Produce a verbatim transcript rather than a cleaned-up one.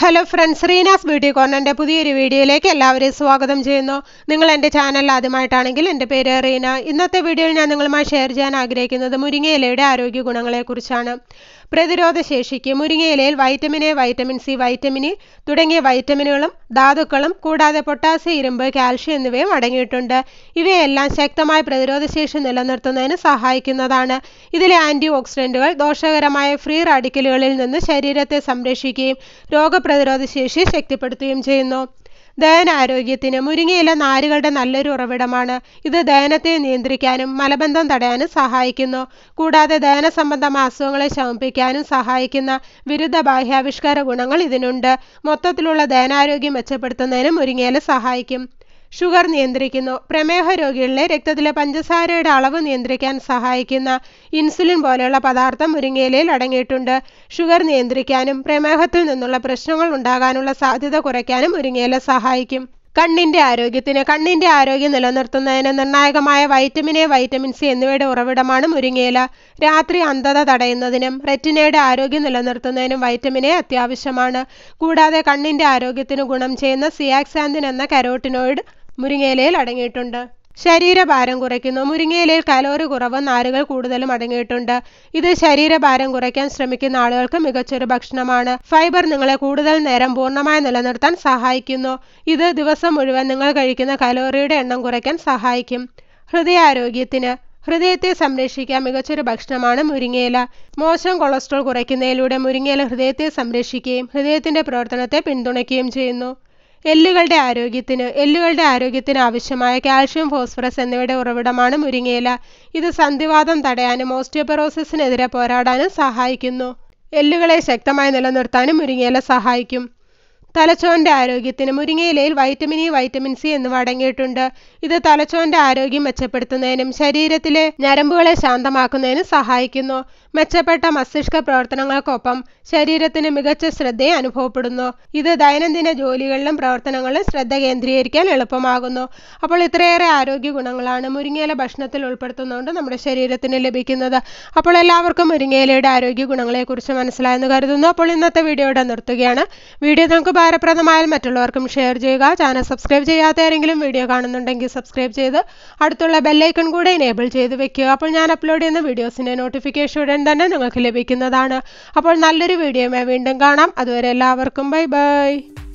Hello friends, Reena's beauty കോർണറിൻ്റെ പുതിയൊരു വീഡിയോയിലേക്ക് എല്ലാവരെയും സ്വാഗതം ചെയ്യുന്നു. നിങ്ങൾ എൻ്റെ ചാനൽ ആദ്യമായിട്ടാണെങ്കിൽ എൻ്റെ പേര് റീന. ഇന്നത്തെ വീഡിയോയിൽ ഞാൻ നിങ്ങളുമായി ഷെയർ ചെയ്യാൻ ആഗ്രഹിക്കുന്നത് മുരിങ്ങയിലയുടെ ആരോഗ്യ ഗുണങ്ങളെക്കുറിച്ചാണ്. പ്രതിരോധ ശേഷിക്ക് മുരിങ്ങയിലയിൽ vitamin A, vitamin C, vitamin E തുടങ്ങിയ വൈറ്റമിനുകളും ധാതുക്കളും കൂടാതെ പൊട്ടാസ്യം, ഇരുമ്പ്, കാൽഷ്യം എന്നിവയും അടങ്ങിയിട്ടുണ്ട്. ഇവയെല്ലാം ശക്തമായ പ്രതിരോധശേഷി നിലനിർത്തുന്നതിന് സഹായിക്കുന്നതാണ്. ഇതിലെ ആൻറ്റി ഓക്സിഡൻറ്റുകൾ ദോഷകരമായ ഫ്രീ റാഡിക്കലുകളിൽ നിന്ന് ശരീരത്തെ സംരക്ഷിക്കുകയും രോഗപ്രതിരോധ ശേഷി ശക്തിപ്പെടുത്തുകയും ചെയ്യുന്നു. ദഹനാരോഗ്യത്തിന് മുരിങ്ങയില നാരുകളുടെ നല്ലൊരു ഉറവിടമാണ്. ഇത് ദഹനത്തെ നിയന്ത്രിക്കാനും മലബന്ധം തടയാനും സഹായിക്കുന്നു. കൂടാതെ ദഹന സംബന്ധമായ അസുഖങ്ങളെ ശമിപ്പിക്കാനും സഹായിക്കുന്ന വിരുദ്ധ ബാഹ്യാവിഷ്കാര ഗുണങ്ങൾ ഇതിനുണ്ട്. മൊത്തത്തിലുള്ള ദഹനാരോഗ്യം മെച്ചപ്പെടുത്തുന്നതിന് മുരിങ്ങയില സഹായിക്കും. ഷുഗർ നിയന്ത്രിക്കുന്നു. പ്രമേഹ രോഗികളിലെ രക്തത്തിലെ പഞ്ചസാരയുടെ അളവ് നിയന്ത്രിക്കാൻ സഹായിക്കുന്ന ഇൻസുലിൻ പോലെയുള്ള പദാർത്ഥം മുരിങ്ങയിലയിൽ അടങ്ങിയിട്ടുണ്ട്. ഷുഗർ നിയന്ത്രിക്കാനും പ്രമേഹത്തിൽ നിന്നുള്ള പ്രശ്നങ്ങൾ ഉണ്ടാകാനുള്ള സാധ്യത കുറയ്ക്കാനും മുരിങ്ങയില സഹായിക്കും. കണ്ണിൻ്റെ ആരോഗ്യത്തിന് കണ്ണിൻ്റെ ആരോഗ്യം നിലനിർത്തുന്നതിന് നിർണായകമായ വൈറ്റമിൻ എ, വൈറ്റമിൻ സി എന്നിവയുടെ ഉറവിടമാണ് മുരിങ്ങയില. രാത്രി അന്ധത തടയുന്നതിനും റെറ്റിനയുടെ ആരോഗ്യം നിലനിർത്തുന്നതിനും വൈറ്റമിൻ എ അത്യാവശ്യമാണ്. കൂടാതെ കണ്ണിൻ്റെ ആരോഗ്യത്തിന് ഗുണം ചെയ്യുന്ന സിയാക്സാന്തിൻ എന്ന കരോട്ടിനോയിഡ് മുരിങ്ങയിലയിൽ അടങ്ങിയിട്ടുണ്ട്. ശരീരഭാരം കുറയ്ക്കുന്നു. മുരിങ്ങയിലയിൽ കലോറി കുറവും നാരുകൾ കൂടുതലും അടങ്ങിയിട്ടുണ്ട്. ഇത് ശരീരഭാരം കുറയ്ക്കാൻ ശ്രമിക്കുന്ന ആളുകൾക്ക് മികച്ചൊരു ഭക്ഷണമാണ്. ഫൈബർ നിങ്ങളെ കൂടുതൽ നേരം പൂർണ്ണമായി നിലനിർത്താൻ സഹായിക്കുന്നു. ഇത് ദിവസം മുഴുവൻ നിങ്ങൾ കഴിക്കുന്ന കലോറിയുടെ എണ്ണം കുറയ്ക്കാൻ സഹായിക്കും. ഹൃദയാരോഗ്യത്തിന് ഹൃദയത്തെ സംരക്ഷിക്കാൻ മികച്ചൊരു ഭക്ഷണമാണ് മുരിങ്ങയില. മോശം കൊളസ്ട്രോൾ കുറയ്ക്കുന്നതിലൂടെ മുരിങ്ങയില ഹൃദയത്തെ സംരക്ഷിക്കുകയും ഹൃദയത്തിൻ്റെ പ്രവർത്തനത്തെ പിന്തുണയ്ക്കുകയും ചെയ്യുന്നു. എല്ലുകളുടെ ആരോഗ്യത്തിന് എല്ലുകളുടെ ആരോഗ്യത്തിന് ആവശ്യമായ കാൽഷ്യം, ഫോസ്ഫറസ് എന്നിവയുടെ ഉറവിടമാണ് മുരിങ്ങയില. ഇത് സന്ധിവാതം തടയാനും ഓസ്റ്റിയോപൊറോസിസിനെതിരെ പോരാടാനും സഹായിക്കുന്നു. എല്ലുകളെ ശക്തമായി നിലനിർത്താനും മുരിങ്ങയില സഹായിക്കും. തലച്ചോറിൻ്റെ ആരോഗ്യത്തിന് മുരിങ്ങയിലയിൽ വൈറ്റമിൻ ഇ, വൈറ്റമിൻ സി എന്നിവ അടങ്ങിയിട്ടുണ്ട്. ഇത് തലച്ചോറിൻ്റെ ആരോഗ്യം മെച്ചപ്പെടുത്തുന്നതിനും ശരീരത്തിലെ ഞരമ്പുകളെ ശാന്തമാക്കുന്നതിനും സഹായിക്കുന്നു. മെച്ചപ്പെട്ട മസ്തിഷ്ക പ്രവർത്തനങ്ങൾക്കൊപ്പം ശരീരത്തിന് മികച്ച ശ്രദ്ധയെ അനുഭവപ്പെടുന്നു. ഇത് ദൈനംദിന ജോലികളിലും പ്രവർത്തനങ്ങളിലും ശ്രദ്ധ കേന്ദ്രീകരിക്കാൻ എളുപ്പമാകുന്നു. അപ്പോൾ ഇത്രയേറെ ആരോഗ്യ ഗുണങ്ങളാണ് മുരിങ്ങയില ഭക്ഷണത്തിൽ ഉൾപ്പെടുത്തുന്നതുകൊണ്ട് നമ്മുടെ ശരീരത്തിന് ലഭിക്കുന്നത്. അപ്പോൾ എല്ലാവർക്കും മുരിങ്ങയിലയുടെ ആരോഗ്യ ഗുണങ്ങളെക്കുറിച്ച് മനസ്സിലായെന്ന് കരുതുന്നു. അപ്പോൾ ഇന്നത്തെ വീഡിയോയുടെ നിർത്തുകയാണ്. വീഡിയോ നിങ്ങൾക്ക് ഉപകാരപ്രദമായാൽ മറ്റുള്ളവർക്കും ഷെയർ ചെയ്യുക. ചാനൽ സബ്സ്ക്രൈബ് ചെയ്യാത്ത ആരെങ്കിലും വീഡിയോ കാണുന്നുണ്ടെങ്കിൽ സബ്സ്ക്രൈബ് ചെയ്ത് അടുത്തുള്ള ബെല്ലൈക്കൺ കൂടെ എനേബിൾ ചെയ്ത് വെക്കുക. അപ്പോൾ ഞാൻ അപ്ലോഡ് ചെയ്യുന്ന വീഡിയോസിൻ്റെ നോട്ടിഫിക്കേഷൻ ഉടൻ തന്നെ നിങ്ങൾക്ക് ലഭിക്കുന്നതാണ്. അപ്പോൾ നല്ലൊരു വീഡിയോയുമായി വീണ്ടും കാണാം. അതുവരെ എല്ലാവർക്കും ബൈ ബൈ.